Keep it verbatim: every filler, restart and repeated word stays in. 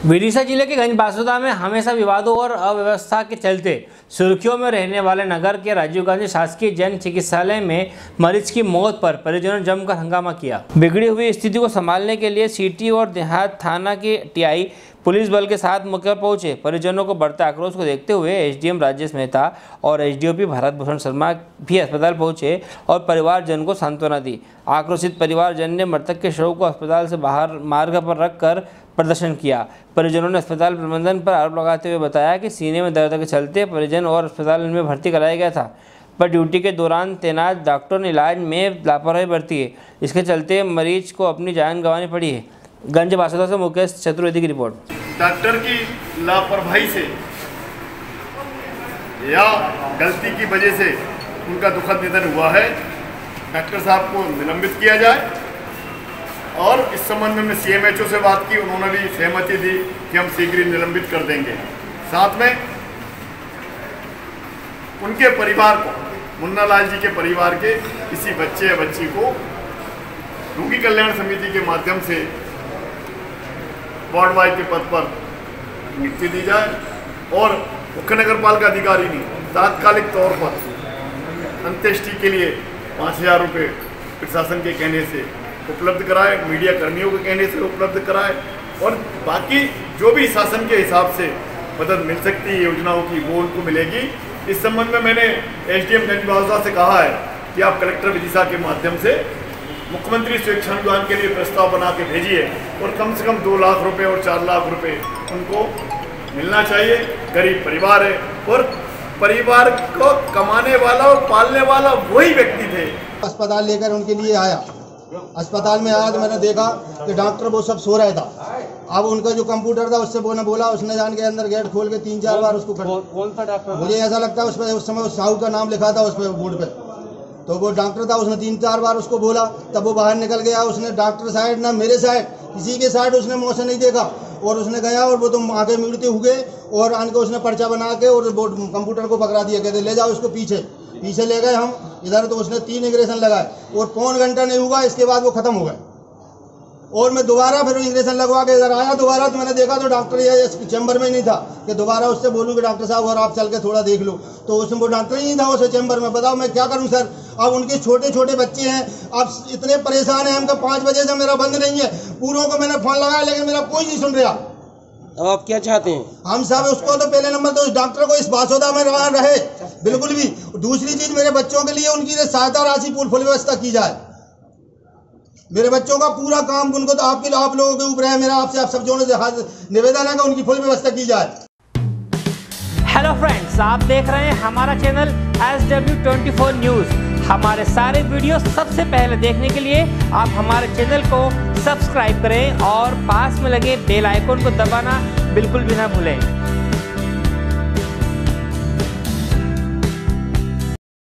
विदिशा जिले के गंज बासुदा में हमेशा विवादों और अव्यवस्था के चलते सुर्खियों में रहने वाले नगर के राजीव गांधी शासकीय जन चिकित्सालय में मरीज की मौत पर परिजनों ने जमकर हंगामा किया। बिगड़ी हुई स्थिति को संभालने के लिए सिटी और देहात थाना के टीआई पुलिस बल के साथ मौके पर पहुंचे। परिजनों को बढ़ते आक्रोश को देखते हुए एसडीएम राजेश मेहता और एसडीओपी भारत भूषण शर्मा भी अस्पताल पहुंचे और परिवारजन को सांत्वना दी। आक्रोशित परिवारजन ने मृतक के शव को अस्पताल से बाहर मार्ग पर रखकर प्रदर्शन किया। परिजनों ने अस्पताल प्रबंधन पर आरोप लगाते हुए बताया कि सीने में दर्द के चलते परिजन और अस्पताल में भर्ती कराया गया था, पर ड्यूटी के दौरान तैनात डॉक्टर ने इलाज में लापरवाही बरती है। इसके चलते मरीज को अपनी जान गंवानी पड़ी है। गंज बासुदा से मुकेश चतुर्वेदी की रिपोर्ट। डॉक्टर की लापरवाही से या गलती की वजह से उनका दुखद निधन हुआ है। डॉक्टर साहब को निलंबित किया जाए और इस संबंध में सीएमएचओ से बात की, उन्होंने भी सहमति दी कि हम शीघ्र ही निलंबित कर देंगे। साथ में उनके परिवार को, मुन्ना लाल जी के परिवार के किसी बच्चे या बच्ची को रोगी कल्याण समिति के माध्यम से वार्ड वाई के पद पर नियुक्ति दी जाए और मुख्य नगर पालिका अधिकारी ने तात्कालिक तौर पर अंत्येष्टि के लिए पाँच हजार रुपये प्रशासन के कहने से उपलब्ध कराए, मीडिया कर्मियों के कहने से उपलब्ध कराए और बाकी जो भी शासन के हिसाब से मदद मिल सकती है योजनाओं की वो उनको मिलेगी। इस संबंध में मैंने एसडीएम गंज बासुदा से कहा है कि आप कलेक्टर विदिशा के माध्यम से मुख्यमंत्री स्वेच्छा अनुदान के लिए प्रस्ताव बना के भेजिए और कम से कम दो लाख रुपए और चार लाख रुपए उनको मिलना चाहिए। गरीब परिवार है और परिवार को कमाने वाला और पालने वाला वही व्यक्ति थे। अस्पताल लेकर उनके लिए आया, अस्पताल में आया तो मैंने देखा कि डॉक्टर वो सब सो रहा था। अब उनका जो कंप्यूटर था उससे वो ने बोला, उसने जान के अंदर गेट खोल के तीन चार बार उसको कौन, कौन सा डॉक्टर? मुझे ऐसा लगता है उस पर उस समय साहू का नाम लिखा था उस पर बोर्ड पे, तो वो डॉक्टर था। उसने तीन चार बार उसको बोला, तब वो बाहर निकल गया। उसने डॉक्टर साइड ना मेरे साइड किसी के साइड उसने मुँह से नहीं देखा और उसने गया और वो तो आगे मिलते हुए और आन के उसने पर्चा बना के और कंप्यूटर को पकड़ा दिया, कहते ले जाओ इसको पीछे। पीछे ले गए हम इधर, तो उसने तीन इंग्रेशन लगाए और पौन घंटा नहीं हुआ, इसके बाद वो खत्म हो गए। और मैं दोबारा फिर इंग्रेशन लगवा के इधर आया दोबारा, तो मैंने देखा तो डॉक्टर ये चैम्बर में ही नहीं था कि दोबारा उससे बोलूँ कि डॉक्टर साहब और आप चल के थोड़ा देख लो, तो उसमें वो डॉक्टर ही नहीं था उस चैम्बर में। बताओ मैं क्या करूँ सर? अब उनके छोटे छोटे बच्चे हैं, अब इतने परेशान हैं। हमका पाँच बजे से मेरा बंद नहीं है, पूरों को मैंने फोन लगाया लेकिन मेरा कोई नहीं सुन रहा। अब आप क्या चाहते हैं? हम सब उसको तो पहले नंबर तो उस डॉक्टर को इस बासुदा में रहा रहे बिल्कुल भी। दूसरी चीज मेरे बच्चों के लिए उनकी सहायता राशि फुल व्यवस्था की जाए। मेरे बच्चों का पूरा काम उनको तो आपके आप लोगों के ऊपर है। मेरा आपसे आप सब जोड़े निवेदन है कि उनकी फुल व्यवस्था की जाए। हेलो फ्रेंड्स, आप देख रहे हैं हमारा channel S W twenty four news. हमारे सारे वीडियो सबसे पहले देखने के लिए आप हमारे चैनल को सब्सक्राइब करें और पास में लगे बेल आइकन को दबाना बिल्कुल भी ना भूलें।